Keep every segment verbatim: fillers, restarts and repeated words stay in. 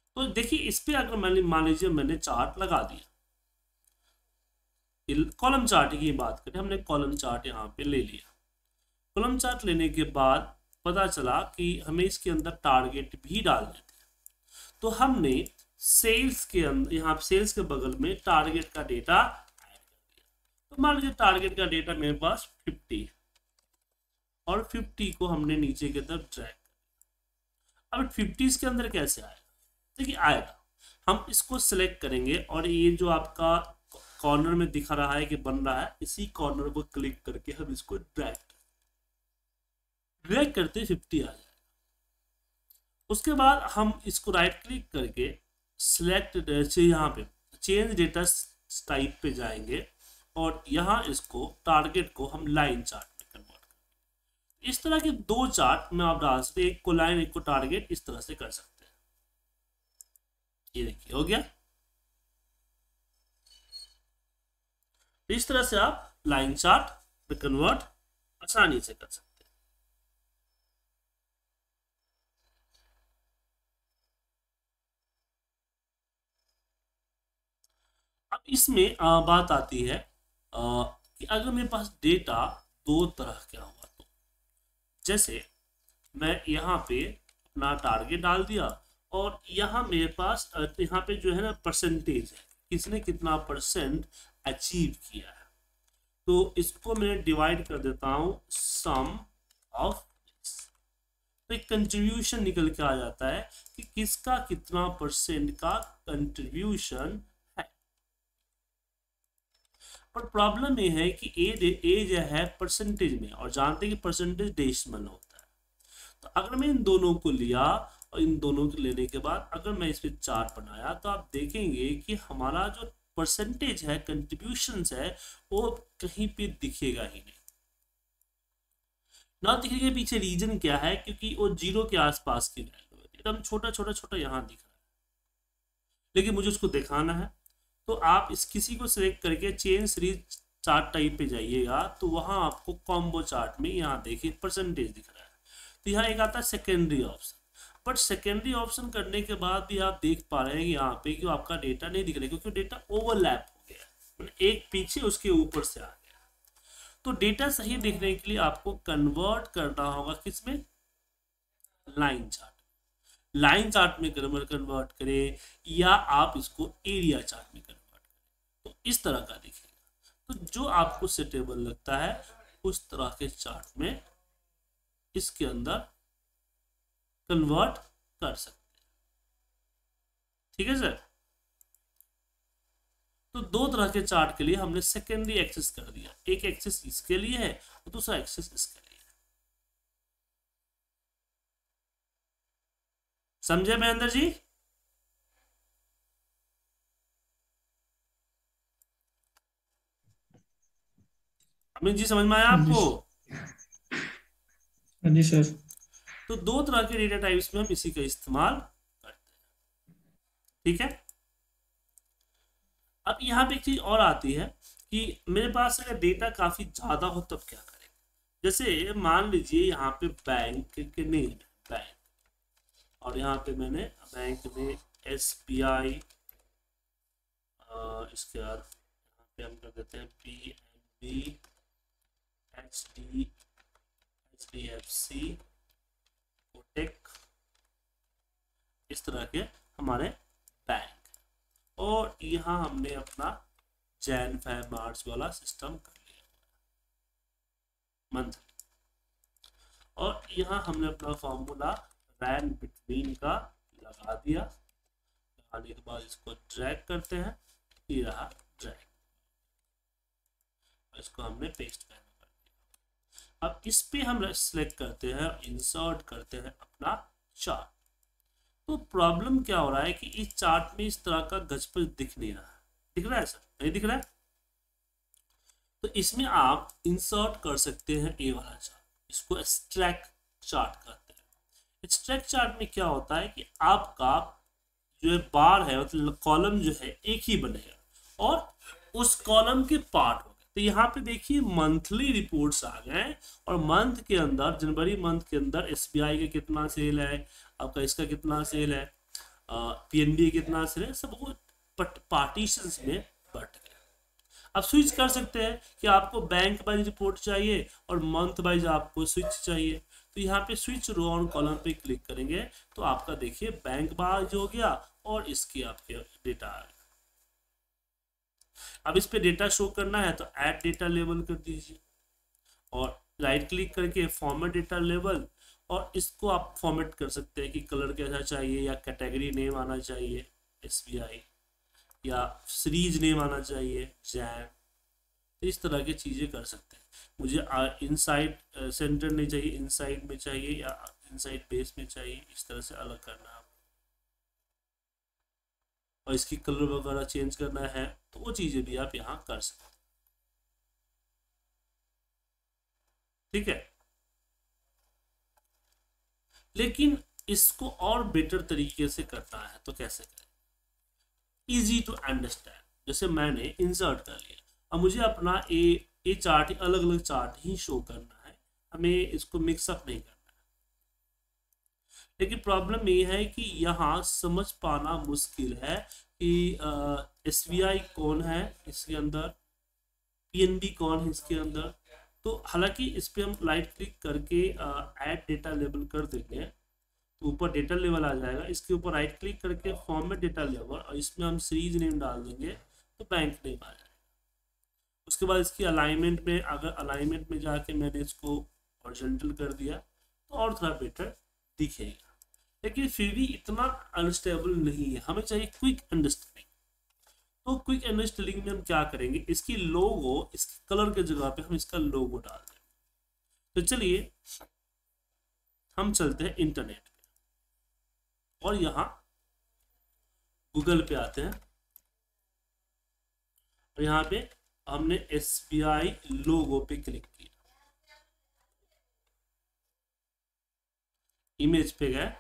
तो देखिए इस पे अगर मैंने मान लीजिए मैंने चार्ट लगा दिया, कॉलम चार्ट की बात करें, हमने कॉलम चार्ट यहाँ पे ले लिया। कॉलम चार्ट लेने के बाद पता चला कि हमें इसके अंदर टारगेट भी डालने थे, तो हमने सेल्स के अंदर यहाँ सेल्स के बगल में टारगेट का डेटा ऐड कर दिया। तो मान लीजिए टारगेट का डेटा मेरे पास फिफ्टी और फिफ्टी को हमने नीचे की तरफ ड्रैग। अब फिफ्टी के अंदर कैसे आएगा, देखिए आएगा, हम इसको सिलेक्ट करेंगे और ये जो आपका कॉर्नर में दिखा रहा है कि बन रहा है, इसी कॉर्नर को क्लिक करके हम इसको ड्रैग ड्रैग करते फिफ्टी आ जाएगा। उसके बाद हम इसको राइट क्लिक करके सिलेक्ट यहाँ पे चेंज डेटा टाइप पे जाएंगे और यहाँ इसको टारगेट को हम लाइन चार्ट में कन्वर्ट करेंगे। इस तरह के दो चार्ट में आप डाल सकते हैं, एक को लाइन एक को टारगेट, इस तरह से कर सकते हैं। ये देखिए हो गया। इस तरह से आप लाइन चार्ट में कन्वर्ट आसानी से कर सकते हैं। अब इसमें आ, बात आती है आ, कि अगर मेरे पास डेटा दो तरह का हुआ, तो जैसे मैं यहाँ पे अपना टारगेट डाल दिया और यहाँ मेरे पास यहाँ पे जो है ना परसेंटेज है, किसने कितना परसेंट अचीव किया है, तो इसको मैं डिवाइड कर देता हूँ सम ऑफ, तो एक कंट्रीब्यूशन निकल के आ जाता है कि किसका कितना परसेंट का कंट्रीब्यूशन है। पर प्रॉब्लम ये है कि ए ए जो है परसेंटेज में, और जानते हैं कि परसेंटेज डेसिमल होता है। तो अगर मैं इन दोनों को लिया और इन दोनों को लेने के बाद अगर मैं इस पर चार्ट बनाया, तो आप देखेंगे कि हमारा जो परसेंटेज है, कंट्रीब्यूशन है, वो कहीं पे दिखेगा ही नहीं। ना दिखने के पीछे रीजन क्या है, क्योंकि वो जीरो के आसपास की वैल्यू है, एकदम छोटा छोटा छोटा यहाँ दिख रहा है, लेकिन मुझे उसको दिखाना है। तो आप इस किसी को सिलेक्ट करके चेंज सीरीज चार्ट टाइप पे जाइएगा, तो वहां आपको कॉम्बो चार्ट में यहाँ देखिए परसेंटेज दिख रहा है। तो यहाँ एक आता है secondary option, but secondary option करने के बाद भी आप देख पा रहे हैं यहाँ पे कि आपका डेटा नहीं दिख रहा है, क्योंकि डेटा ओवरलैप हो गया, मतलब एक पीछे उसके ऊपर से आ गया। तो डेटा सही दिखने के लिए आपको कन्वर्ट करना होगा किसमें, लाइन चार्ट। लाइन चार्ट में कन्वर्ट करें या आप इसको एरिया चार्ट में कन्वर्ट करें, तो इस तरह का दिखेगा। तो जो आपको सुटेबल लगता है उस तरह के चार्ट में इसके अंदर कन्वर्ट कर सकते हैं। ठीक है सर। तो दो तरह के चार्ट के लिए हमने सेकेंडरी एक्सेस कर दिया, एक एक्सेस इसके लिए है और दूसरा एक्सेस इसके लिए है। समझे महेंद्र जी? अमित जी समझ में आया आपको? हाँ जी सर। तो दो तरह के डेटा टाइप्स में हम इसी का इस्तेमाल करते हैं। ठीक है। अब यहाँ पे एक चीज और आती है कि मेरे पास अगर डेटा काफी ज्यादा हो तब क्या करें। जैसे मान लीजिए यहाँ पे बैंक के नेम है बैंक, और यहाँ पे मैंने बैंक में एस बी आई, इसके बाद यहाँ पे हम कर देते हैं P N B, H D H D F C, Kotak, इस तरह के हमारे बैंक, और यहाँ हमने अपना जैन फैब मार्च वाला सिस्टम कर लिया मंथ, और यहाँ हमने अपना फॉर्मूला रैन बिटवीन का लगा दिया। लगाने के बाद इसको ड्रैग करते हैं, ये रहा ड्रैग, इसको हमने पेस्ट कर दिया। अब इस पे हम सिलेक्ट करते हैं, इंसर्ट करते हैं अपना चार्ट। तो प्रॉब्लम क्या हो रहा है कि इस चार्ट में इस तरह का गजपज दिख नहीं रहा है। दिख रहा है सर? नहीं दिख रहा है? तो इसमें आप इंसर्ट कर सकते हैं ए वाला चार्ट, इसको एक्सट्रैक्ट चार्ट कहते हैं। एक्सट्रैक्ट चार्ट में क्या होता है कि आपका जो है बार है, मतलब कॉलम जो है एक ही बनेगा और उस कॉलम के पार्ट हो गए। तो यहाँ पे देखिए मंथली रिपोर्ट्स आ गए, और मंथ के अंदर जनवरी मंथ के अंदर एसबीआई का कितना सेल है, आपका इसका कितना सेल है, पीएनबी कितना असर है, सब वो पार्टीशंस में बट गया। अब स्विच कर सकते हैं कि आपको बैंक वाइज रिपोर्ट चाहिए और मंथ वाइज आपको स्विच चाहिए, तो यहाँ पे स्विच रो ऑन कॉलम पे क्लिक करेंगे तो आपका देखिए बैंक वाइज हो गया और इसकी आपके डेटा आ गया। अब इस पे डेटा शो करना है तो ऐड डेटा लेवल कर दीजिए और राइट क्लिक करके फॉर्मेट डेटा लेवल, और इसको आप फॉर्मेट कर सकते हैं कि कलर कैसा चाहिए या कैटेगरी नेम आना चाहिए एसबीआई या सीरीज नेम आना चाहिए जैन, इस तरह की चीज़ें कर सकते हैं। मुझे इनसाइड सेंटर नहीं चाहिए, इनसाइड में चाहिए या इनसाइड बेस में चाहिए, इस तरह से अलग करना है। और इसकी कलर वगैरह चेंज करना है तो वो चीज़ें भी आप यहाँ कर सकते हैं। ठीक है, लेकिन इसको और बेटर तरीके से करना है तो कैसे करें, इजी टू अंडरस्टैंड। जैसे मैंने इंसर्ट कर लिया, अब मुझे अपना ए ए चार्ट अलग अलग चार्ट ही शो करना है, हमें इसको मिक्सअप नहीं करना है। लेकिन प्रॉब्लम ये है कि यहाँ समझ पाना मुश्किल है कि एसबीआई कौन है इसके अंदर, पीएनबी कौन है इसके अंदर। तो हालांकि इस पर हम राइट क्लिक करके ऐड डेटा लेबल कर देंगे तो ऊपर डेटा लेवल आ जाएगा, इसके ऊपर राइट क्लिक करके फॉर्मेट डेटा लेवल और इसमें हम सीरीज नेम डाल देंगे तो बैंक नेम आ जाएगा। उसके बाद इसकी अलाइनमेंट में, अगर अलाइनमेंट में जाके मैंने इसको हॉरिजॉन्टल कर दिया तो और थोड़ा बेटर दिखेगा, लेकिन फिर भी इतना अनस्टेबल नहीं है, हमें चाहिए क्विक अंडरस्टैंडिंग। तो क्विक अंडरस्टैंडिंग में हम क्या करेंगे, इसकी लोगो, इसकी कलर के जगह पे हम इसका लोगो डाल देंगे। तो चलिए हम चलते हैं इंटरनेट पे और यहाँ गूगल पे आते हैं और यहाँ पे हमने एसबीआई लोगो पे क्लिक किया, इमेज पे गए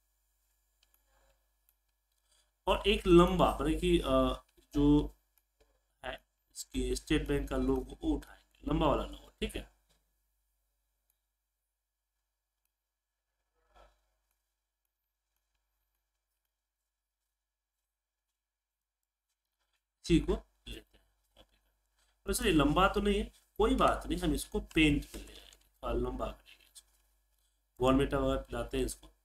और एक लंबा मतलब कि जो है इसकी स्टेट बैंक का लोगो वो उठाएंगे, लंबा वाला लोगो। ठीक है, इसी को लेते हैं। वैसे ये लंबा तो नहीं है, कोई बात नहीं, हम इसको पेंट कर ले जाएंगे और लंबा करेंगे इसको, वॉलमेटा वगैरह पिलाते हैं इसको।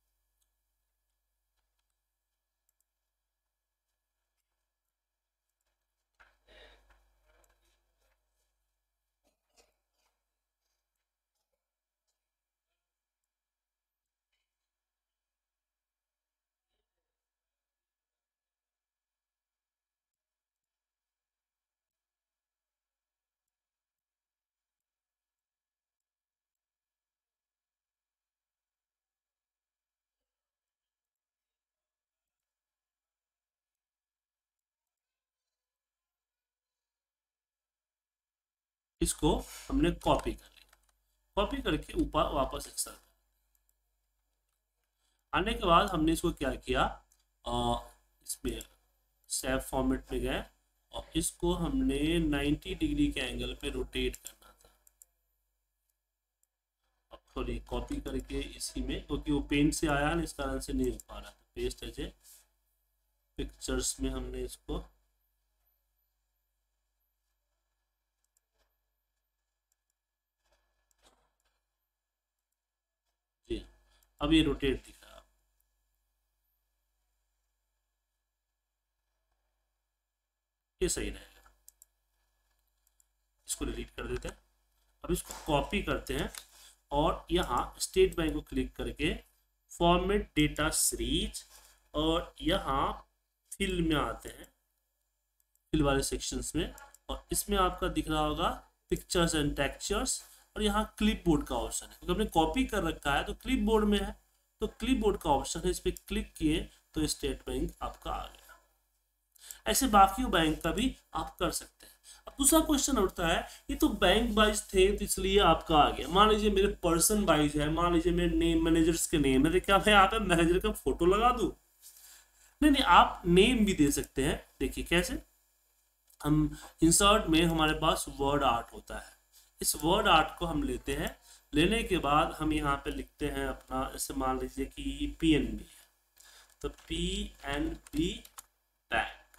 इसको हमने कॉपी कर लिया, कॉपी करके ऊपर वापस एक्सेल आने के बाद हमने इसको क्या किया, आ, इसमें सेव फॉर्मेट में गए और इसको हमने नब्बे डिग्री के एंगल पे रोटेट करना था। अब थोड़ी कॉपी करके इसी में, क्योंकि वो पेंट से आया ना इस कारण से नहीं हो पा रहा था, पेस्ट एज ए पिक्चर्स में हमने इसको जी। अब ये रोटेट दिख रहा है, ये सही रहेगा, इसको डिलीट कर देते हैं। अब इसको कॉपी करते हैं और यहाँ स्टेट बैंक को क्लिक करके फॉर्मेट डेटा सीरीज और यहाँ फिल में आते हैं, फिल वाले सेक्शंस में, और इसमें आपका दिख रहा होगा पिक्चर्स एंड टेक्सचर्स और यहाँ क्लिपबोर्ड का ऑप्शन है, क्योंकि हमने कॉपी कर रखा है तो क्लिपबोर्ड में है, तो क्लिपबोर्ड का ऑप्शन है, इस पर क्लिक किए तो स्टेट बैंक आपका आ गया। ऐसे बाकी बैंक का भी आप कर सकते हैं। अब दूसरा क्वेश्चन उठता है, ये तो बैंक वाइज थे तो इसलिए आपका आ गया, मान लीजिए मेरे पर्सन वाइज है, मान लीजिए मेरे नेम मैनेजर्स के नेम है, तो क्या मैं यहाँ पे मैनेजर का फोटो लगा दूं? नहीं नहीं, आप नेम भी दे सकते हैं। देखिए कैसे, हम इंसर्ट में हमारे पास वर्ड आर्ट होता है, इस वर्ड आर्ट को हम लेते हैं, लेने के बाद हम यहाँ पे लिखते हैं अपना, जैसे मान लीजिए कि पीएनबी है, तो पी एन बी बैंक,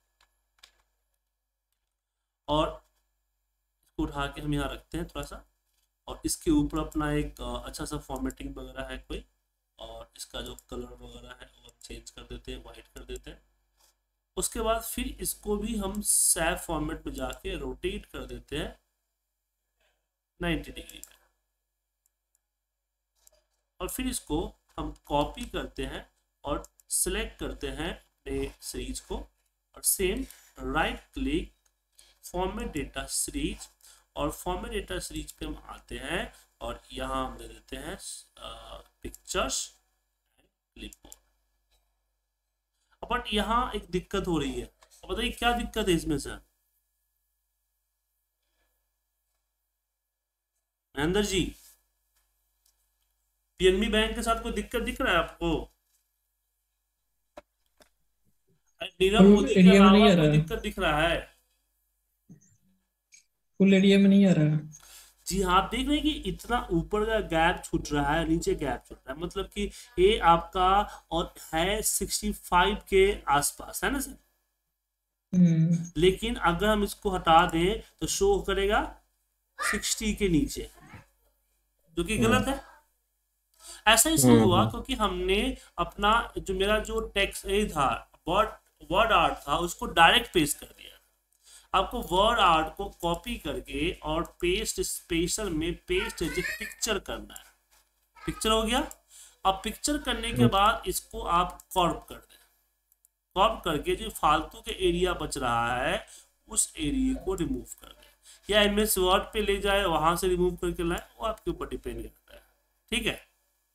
और इसको उठा के हम यहाँ रखते हैं थोड़ा सा, और इसके ऊपर अपना एक अच्छा सा फॉर्मेटिंग वगैरह है कोई, और इसका जो कलर वगैरह है वो चेंज कर देते हैं, वाइट कर देते हैं। उसके बाद फिर इसको भी हम सैप फॉर्मेट में जाके रोटेट कर देते हैं नाइन्टी डिग्री पे, और फिर इसको हम कॉपी करते हैं और सिलेक्ट करते हैं अपने सीरीज को, और same right click format data series, और फॉर्मेट डेटा सीरीज पे हम आते हैं और यहाँ हम दे देते हैं पिक्चर्स एंड क्लिपबोर्ड। बट यहाँ एक दिक्कत हो रही है, बताइए क्या दिक्कत है इसमें sir? Mahendra ji, PNB bank के साथ कोई दिक्कत दिख रहा है आपको? नीरव मोदी के अलावा कोई दिक्कत दिख रहा है? फुल एरिया में नहीं आ रहा। जी हाँ, आप देख रहे हैं कि इतना ऊपर का गैप छूट रहा है, नीचे गैप छूट रहा है, मतलब कि ये आपका और है पैंसठ के आसपास, है ना सर? लेकिन अगर हम इसको हटा दें तो शो करेगा साठ के नीचे, जो कि गलत है। ऐसा इसलिए हुआ क्योंकि हमने अपना जो मेरा जो टेक्स्ट था, वर्ड वर्ड आर्ट था, उसको डायरेक्ट पेस्ट कर दिया। आपको वर्ड आर्ट को कॉपी करके और पेस्ट स्पेशल में पेस्ट पिक्चर करना है। पिक्चर हो गया। अब पिक्चर करने के बाद इसको आप कॉर्प कर दें, कॉर्प करके जो फालतू के एरिया बच रहा है उस एरिया को रिमूव कर दें, या एमएस वर्ड पे ले जाए वहां से रिमूव करके लाए, वो आपके ऊपर डिपेंड करता है। ठीक है,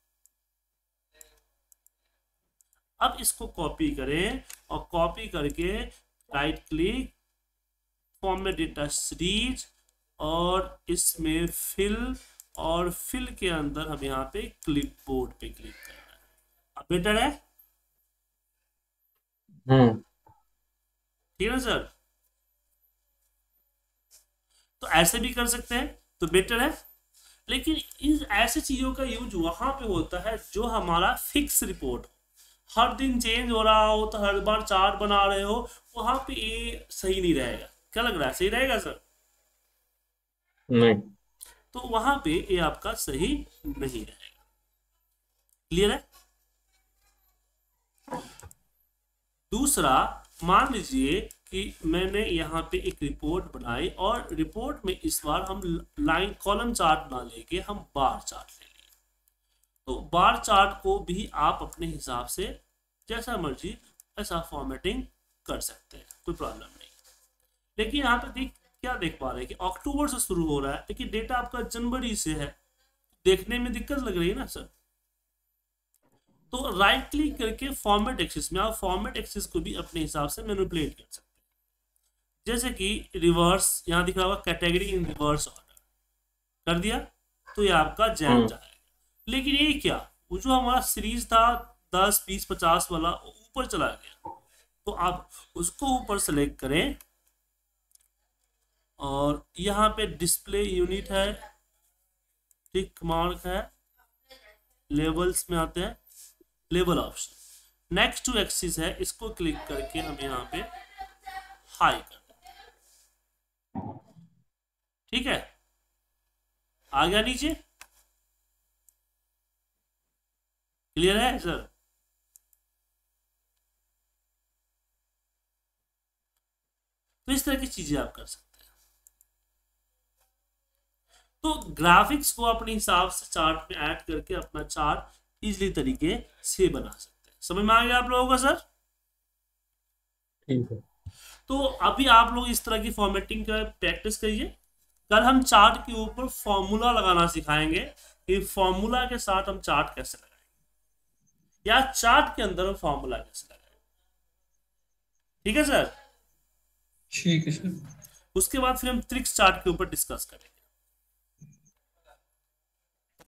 अब इसको कॉपी करें और कॉपी करके right click format data series, और इसमें फिल, और फिल के अंदर हम यहाँ पे क्लिपबोर्ड पे क्लिक करना है। अब बेटर है? ठीक है सर? तो ऐसे भी कर सकते हैं तो बेटर है, लेकिन इन ऐसे चीजों का यूज वहां पे होता है जो हमारा फिक्स रिपोर्ट हो, हर दिन चेंज हो रहा हो, तो हर बार चार्ट बना रहे हो, वहां पे ये सही नहीं रहेगा। क्या लग रहा है, सही रहेगा सर? नहीं, तो वहां पे ये आपका सही नहीं रहेगा। क्लियर है? दूसरा, मान लीजिए कि मैंने यहाँ पे एक रिपोर्ट बनाई, और रिपोर्ट में इस बार हम लाइन कॉलम चार्ट ना लेके हम बार चार्ट ले लिए, तो बार चार्ट को भी आप अपने हिसाब से जैसा मर्जी ऐसा फॉर्मेटिंग कर सकते हैं, कोई प्रॉब्लम नहीं। लेकिन यहाँ पे देख क्या देख पा रहे हैं कि अक्टूबर से शुरू हो रहा है, लेकिन डेटा आपका जनवरी से है, देखने में दिक्कत लग रही है ना सर? तो राइट क्लिक करके फॉर्मेट एक्सिस में आप फॉर्मेट एक्सिस को भी अपने हिसाब से मैनिपुलेट कर सकते हैं। जैसे कि रिवर्स, यहाँ दिख रहा होगा कैटेगरी इन रिवर्स ऑर्डर, कर दिया तो ये आपका जैम जाएगा। लेकिन ये क्या, वो जो हमारा सीरीज था दस बीस पचास वाला, ऊपर चला गया, तो आप उसको ऊपर सेलेक्ट करें, और यहाँ पे डिस्प्ले यूनिट है, टिक मार्क है, लेवल्स में आते हैं, लेवल ऑप्शन, नेक्स्ट टू एक्सिस है, इसको क्लिक करके हम यहाँ पे हाई कर दें। ठीक है, आ गया नीचे? क्लियर है सर? तो इस तरह की चीजें आप कर सकते हैं। तो ग्राफिक्स को अपने हिसाब से चार्ट में ऐड करके अपना चार्ट इजीली तरीके से बना सकते हैं। समझ में आ गया आप लोगों का सर? ठीक है। तो अभी आप लोग इस तरह की फॉर्मेटिंग का प्रैक्टिस करिए। कल हम चार्ट के ऊपर फॉर्मूला लगाना सिखाएंगे कि फॉर्मूला के साथ हम चार्ट कैसे लगाएंगे, या चार्ट के अंदर हम फॉर्मूला कैसे लगाएंगे। ठीक है सर? ठीक है सर। उसके बाद फिर हम ट्रिक्स चार्ट के ऊपर डिस्कस करेंगे।